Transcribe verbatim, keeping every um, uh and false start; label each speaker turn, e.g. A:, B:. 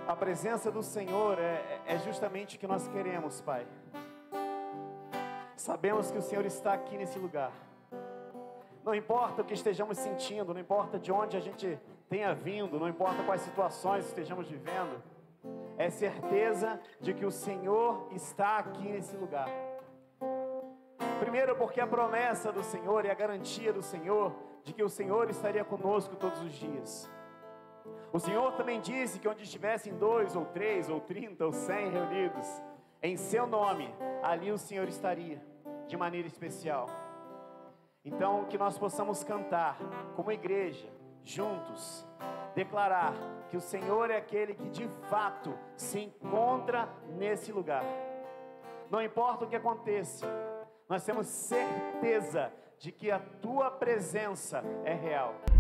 A: A presença do Senhor é, é justamente o que nós queremos, Pai. Sabemos que o Senhor está aqui nesse lugar. Não importa o que estejamos sentindo, não importa de onde a gente tenha vindo, não importa quais situações estejamos vivendo, é certeza de que o Senhor está aqui nesse lugar. Primeiro porque a promessa do Senhor e a garantia do Senhor de que o Senhor estaria conosco todos os dias. O Senhor também disse que onde estivessem dois, ou três, ou trinta, ou cem reunidos, em seu nome, ali o Senhor estaria, de maneira especial. Então, que nós possamos cantar, como igreja, juntos, declarar que o Senhor é aquele que de fato se encontra nesse lugar. Não importa o que aconteça, nós temos certeza de que a tua presença é real.